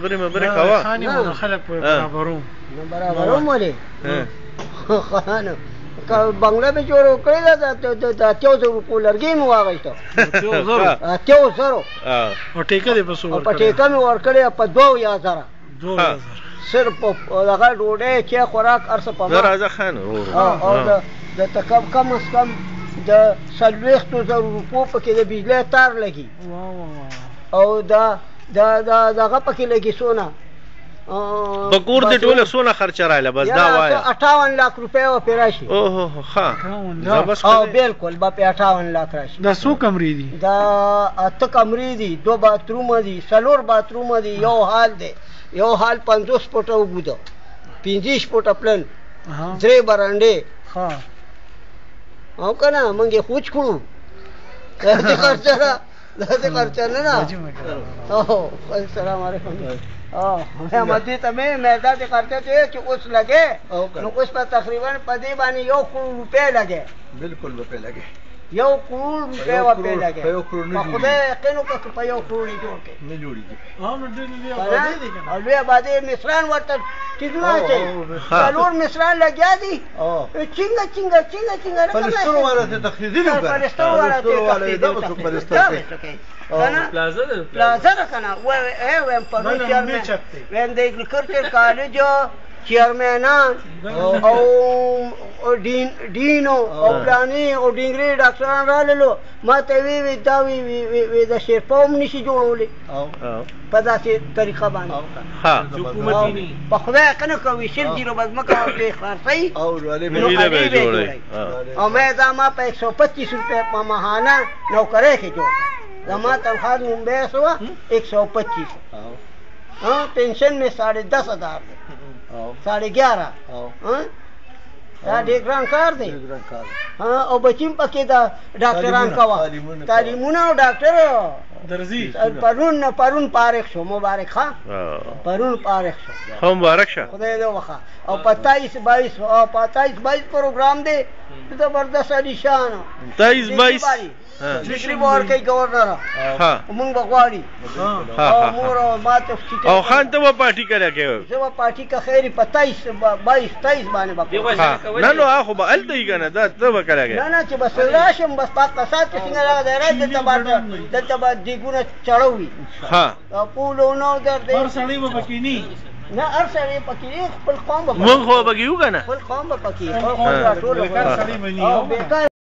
خبرې کوه خاني مو خلک په برابروم نو برابروم ولې خانو بنگله به جوړ کړی دا د 8000 روپو لرګي مو واغېسته 8000 او ټیکه دې په څو په ټیکه مې ورکړې په 2000 صرف هغه ډوډۍ چې خوراک ارڅه په ما راځه خان او د کم از کم د 40,000 روپو پکې د بجلی تار لګي او دغه پکې لګي سونه په کور دې ټوله سونه خرچه رااله بس دا وایه 58 لک روپۍ و پې راشي اوهو ښه او بالکل به پې 58 لک راشي دا څو کمرې دي دا 8 کمرې دي 2 باترومه دي 4 باترومه دي یو حال دی یو حال 50 فوټه اوږده 50 فوټه پلن 3 برانډې او که نه موږ یې خوچ کړو داسې خرچه نه نه السلام علیکم مدې ته مې داسې خرچه دی چې اوس لګې نو اوس په تقریبا په دې باندې 1 کروڑ روپۍ لګې بالکل روپۍ لګې 1 کروڑ روپۍ به لګې په خدای یقین وکړه چې په 1 کروڑ یې جوړ کړې نه جوړېږي او لوی آبادي مصران ورته ټیټونه اچوي 4 مصران لګیا دي چینګه فلسطین والا ته تخریدي نه فلسطین والا پلازا ده که نه ویم پرون ویم د اګریکلچر کالج چیرمنان او ډینو او پلاني او ډینګري ډاکټران راللو ما ته وی دا وی د شیرپا هم نشي جوړولی په داسې طریقه باندې په خدای یقین کوي 0 بس مه کوه پرې خرڅوي او مې دا ما په 125 روپۍ په ماهانه نوکرۍ کې جوړ کړه زما تنخواہ نمبر سوا 125 پینشن میں 10,500 11,500 دا ډېر ګران کار دی او بچیم پکې دا ډاکټران کوه تعلیمونه او ډاکټر درځي پرون پارک شو مبارک ښه پرون پارک شو مبارک شه خدای دې وخه او 27-22 پروګرام دی زبردست علی شان 23-22 ډګري ور کوي گورنر موږ بغواړي مور او ماته او خان ته و پارټي کړه کې زه و پارټي کا خیری 27-22 باندې بکو نه نو اخو به ال دی کنه دا ته و کړه کې نه چې بس راشم بس پاکستان کې څنګه راغی د تبا دیګونه چړوي ها پولو نو درته هر سړی به پکې نه هر سړی پکې خپل قوم به مونږ خو به کیو کنه خپل قوم به پکې خپل ټول سړی بني